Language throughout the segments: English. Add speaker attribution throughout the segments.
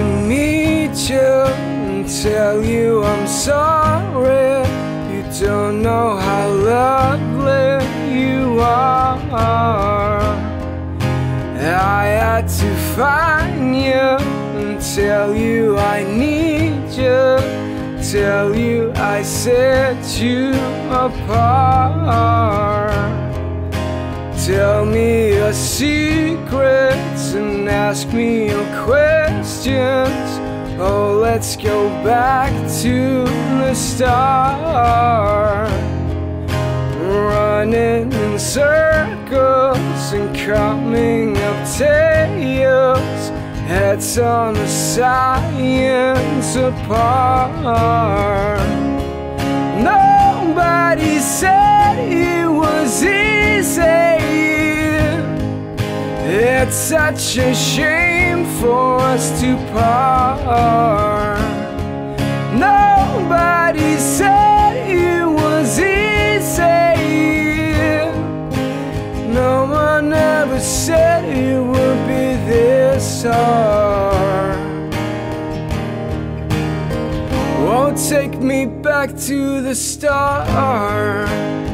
Speaker 1: need you and tell you I'm sorry. You don't know how lovely you are. I had to find you and tell you I need you, tell you I set you apart. Tell me your secrets and ask me your questions. Oh, let's go back to the start. Running in circles and coming up tails, heads on the science apart. Nobody said it was easy. It's such a shame for us to part. Nobody said it was easy. No one ever said it would be this hard. Won't take me back to the start.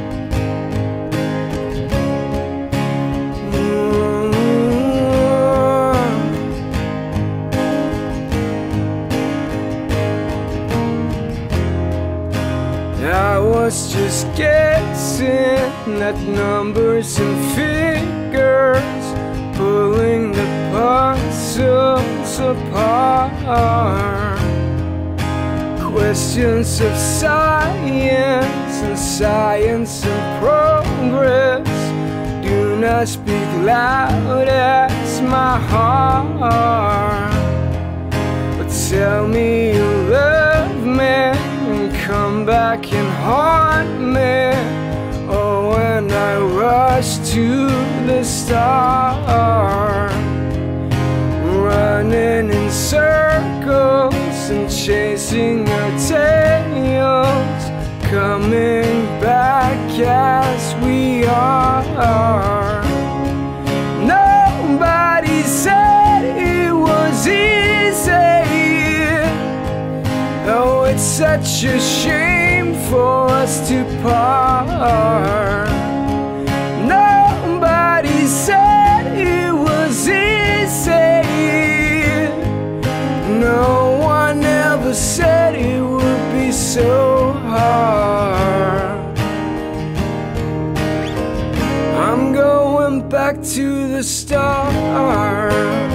Speaker 1: I was just guessing at numbers and figures, pulling the puzzles apart. Questions of science and science and progress do not speak loud as my heart. But tell me you love me, come back and haunt me. Oh, when I rush to the start, running in circles and chasing your tails, coming back as we are. Nobody said it was easy. Oh, it's such a shame for us to part. Nobody said it was easy. No one ever said it would be so hard. I'm going back to the start.